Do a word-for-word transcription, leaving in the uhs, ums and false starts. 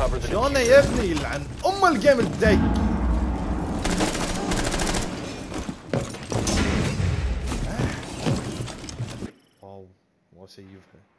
recover the شلونه يا ابني يلعن ام الجيم الدي. واو واسيفها.